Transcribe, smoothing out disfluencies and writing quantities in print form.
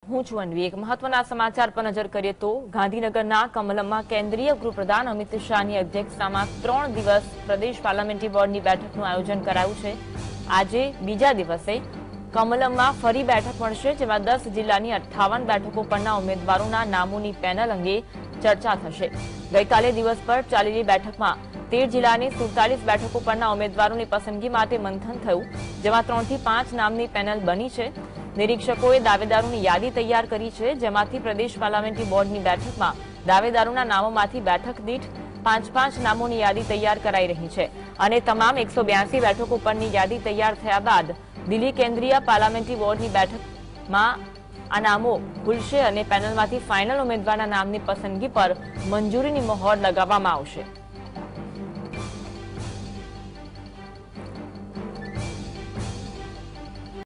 હું છું અન્વી। એક મહત્વના સમાચાર પર નજર કરીએ તો ગાંધીનગરના કમલમમાં કેન્દ્રીય ગૃહપ્રધાન અમિત શાહની અધ્યક્ષતામાં 3 દિવસ પ્રદેશ પાર્લામેન્ટરી બોર્ડની બેઠકનું આયોજન કરાયું છે। આજે બીજા દિવસે કમલમમાં ફરી બેઠક મળશે, જેમાં 10 જિલ્લાની 58 બેઠકો પરના ઉમેદવારોના નામોની પેનલ અંગે ચર્ચા થશે। ગઈકાલે દિવસ પર ચાલેલી બેઠકમાં 13 જિલ્લાની 47 બેઠકો પરના ઉમેદવારોની પસંદગી માટે મંથન થયું, જેમાં 3 થી 5 નામની પેનલ બની છે। નિરીક્ષકોએ દાવેદારોની યાદી તૈયાર કરી છે, જેમાંથી પ્રદેશ પાર્લામેન્ટરી બોર્ડની બેઠકમાં દાવેદારોના નામોમાંથી બેઠક દીઠ 5-5 નામોની યાદી તૈયાર કરાઈ રહી છે અને તમામ 182 બેઠકો પરની યાદી તૈયાર થયા બાદ દિલ્હી કેન્દ્રીય પાર્લામેન્ટરી બોર્ડની બેઠકમાં આ નામો ખુલશે અને પેનલમાંથી ફાઇનલ ઉમેદવારના નામની પસંદગી પર મંજૂરીની મહોર લગાવવામાં આવશે।